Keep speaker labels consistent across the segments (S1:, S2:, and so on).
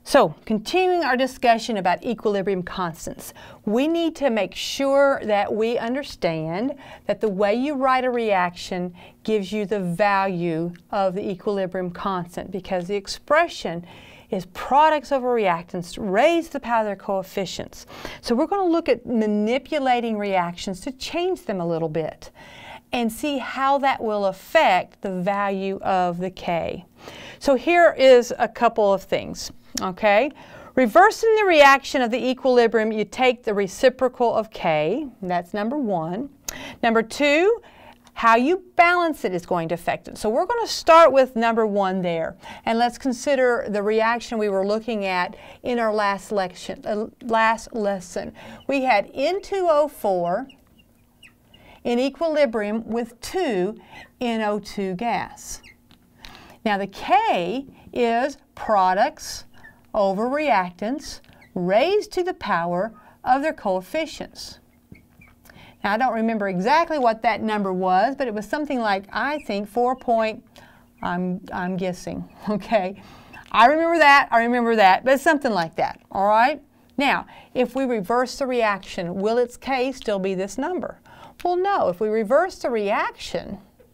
S1: So, continuing our discussion about equilibrium constants, we need to make sure that we understand that the way you write a reaction gives you the value of the equilibrium constant, because the expression is products over reactants raised to the power of their coefficients. So we're going to look at manipulating reactions to change them a little bit and see how that will affect the value of the K. So here is a couple of things. Okay, reversing the reaction of the equilibrium, you take the reciprocal of K. That's number one. Number two, how you balance it is going to affect it. So we're going to start with number one there. And let's consider the reaction we were looking at in our last lesson. We had N2O4 in equilibrium with 2 NO2 gas. Now the K is products over reactants raised to the power of their coefficients. Now I don't remember exactly what that number was, but it was something like, I think, 4 point, I'm guessing, okay? I remember that, but it's something like that, all right? Now, if we reverse the reaction, will its K still be this number? Well, no. If we reverse the reaction,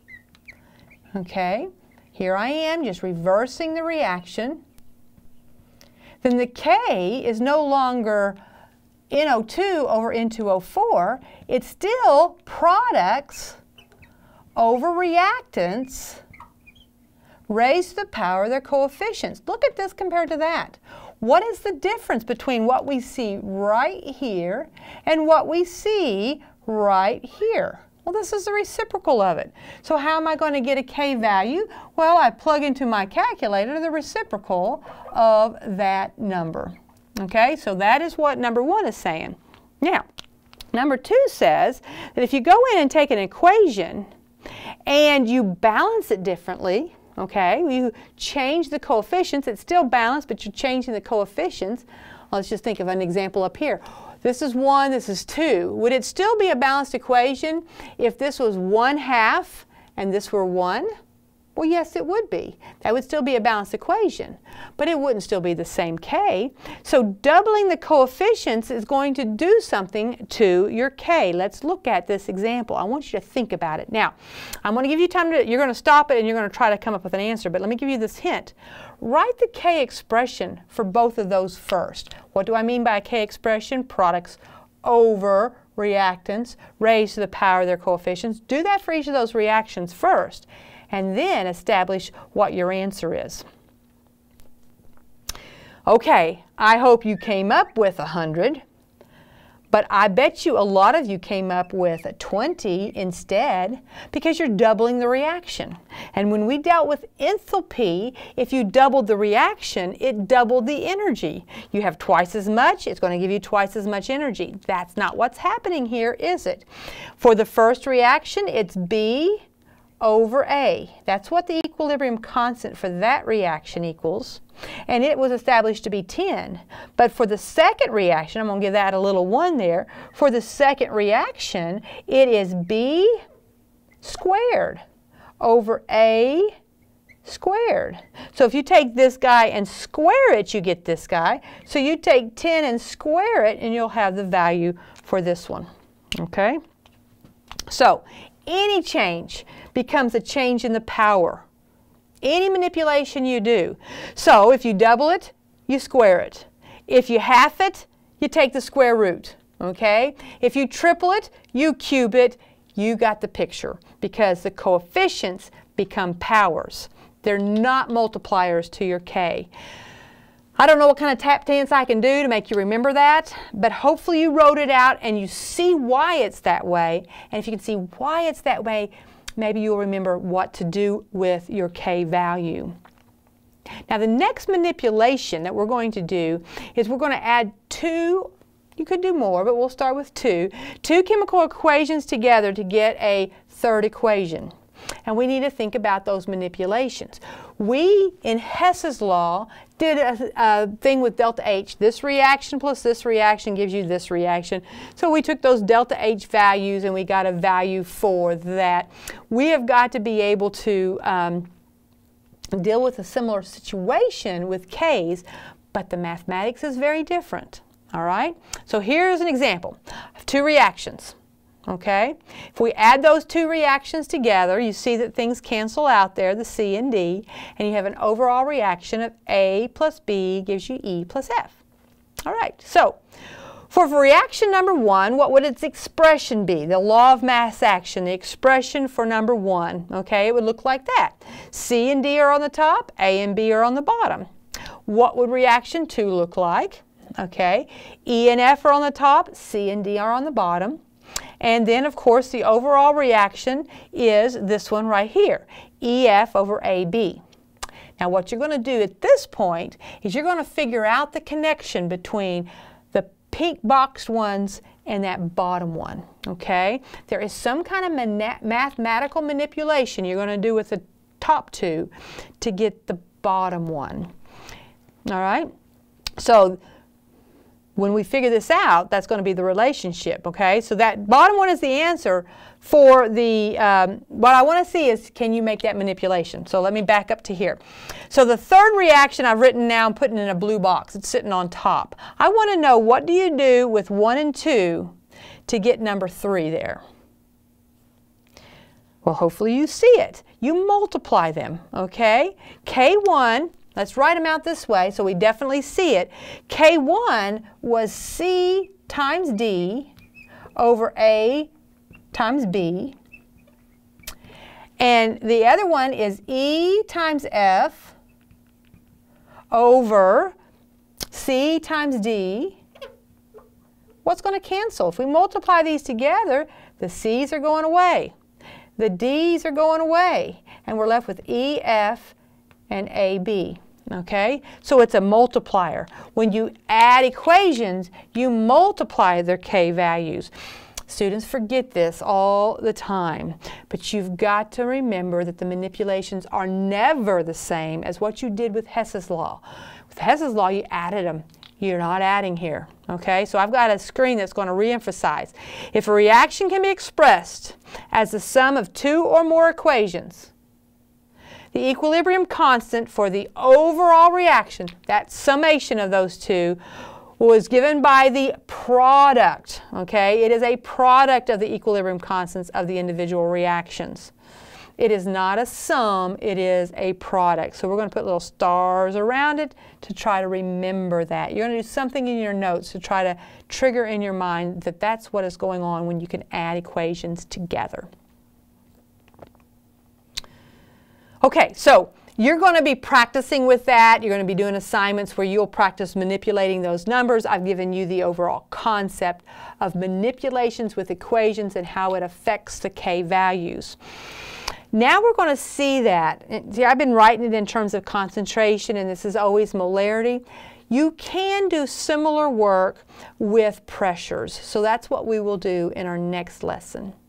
S1: okay, here I am just reversing the reaction, then the K is no longer NO2 over N2O4. It's still products over reactants raised to the power of their coefficients. Look at this compared to that. What is the difference between what we see right here and what we see right here? Well, this is the reciprocal of it. So how am I going to get a K value? Well, I plug into my calculator the reciprocal of that number. Okay, so that is what number one is saying. Now, number two says that if you go in and take an equation and you balance it differently, okay, you change the coefficients, it's still balanced, but you're changing the coefficients. Let's just think of an example up here. This is 1, this is 2. Would it still be a balanced equation if this was 1/2 and this were 1? Well, yes, it would be. That would still be a balanced equation, but it wouldn't still be the same K. So doubling the coefficients is going to do something to your K. Let's look at this example. I want you to think about it. Now, I'm going to give you time to, you're going to stop it and you're going to try to come up with an answer, but let me give you this hint. Write the K expression for both of those first. What do I mean by a K expression? Products over reactants raised to the power of their coefficients. Do that for each of those reactions first, and then establish what your answer is. Okay, I hope you came up with 100, but I bet you a lot of you came up with 20 instead, because you're doubling the reaction. And when we dealt with enthalpy, if you doubled the reaction, it doubled the energy. You have twice as much, it's going to give you twice as much energy. That's not what's happening here, is it? For the first reaction, it's B over A. That's what the equilibrium constant for that reaction equals. And it was established to be 10. But for the second reaction, I'm going to give that a little 1 there. For the second reaction, it is B squared over A squared. So if you take this guy and square it, you get this guy. So you take 10 and square it, and you'll have the value for this one. Okay? So any change becomes a change in the power. Any manipulation you do. So if you double it, you square it. If you half it, you take the square root. Okay? If you triple it, you cube it. You got the picture, because the coefficients become powers. They're not multipliers to your K. I don't know what kind of tap dance I can do to make you remember that, but hopefully you wrote it out and you see why it's that way. And if you can see why it's that way, maybe you'll remember what to do with your K value. Now the next manipulation that we're going to do is we're going to add 2, you could do more, but we'll start with 2 chemical equations together to get a third equation. And we need to think about those manipulations. We, in Hess's law, did a thing with delta H. This reaction plus this reaction gives you this reaction. So we took those delta H values and we got a value for that. We have got to be able to deal with a similar situation with K's, but the mathematics is very different. All right? So here's an example of two reactions. Okay? If we add those two reactions together, you see that things cancel out there, the C and D, and you have an overall reaction of A plus B gives you E plus F. All right, so for reaction number 1, what would its expression be? The law of mass action, the expression for number 1, okay, it would look like that. C and D are on the top, A and B are on the bottom. What would reaction 2 look like? Okay, E and F are on the top, C and D are on the bottom. And then, of course, the overall reaction is this one right here, EF over AB. Now, what you're going to do at this point is you're going to figure out the connection between the pink boxed ones and that bottom one, okay? There is some kind of mathematical manipulation you're going to do with the top two to get the bottom one, all right? So when we figure this out, that's going to be the relationship, okay? So that bottom one is the answer for the, what I want to see is, can you make that manipulation? So let me back up to here. So the third reaction I've written now, I'm putting in a blue box. It's sitting on top. I want to know, what do you do with 1 and 2 to get number 3 there? Well, hopefully you see it. You multiply them, okay? K1, let's write them out this way so we definitely see it. K1 was C times D over A times B. And the other one is E times F over C times D. What's going to cancel? If we multiply these together, the C's are going away. The D's are going away. And we're left with EF and AB. Okay? So it's a multiplier. When you add equations, you multiply their K values. Students forget this all the time, but you've got to remember that the manipulations are never the same as what you did with Hess's law. With Hess's law, you added them. You're not adding here, okay? So I've got a screen that's going to reemphasize. If a reaction can be expressed as the sum of 2 or more equations, the equilibrium constant for the overall reaction, that summation of those two, was given by the product, okay? It is a product of the equilibrium constants of the individual reactions. It is not a sum, it is a product. So we're going to put little stars around it to try to remember that. You're going to do something in your notes to try to trigger in your mind that that's what is going on when you can add equations together. Okay, so you're going to be practicing with that. You're going to be doing assignments where you'll practice manipulating those numbers. I've given you the overall concept of manipulations with equations and how it affects the K values. Now we're going to see that. See, I've been writing it in terms of concentration, and this is always molarity. You can do similar work with pressures. So that's what we will do in our next lesson.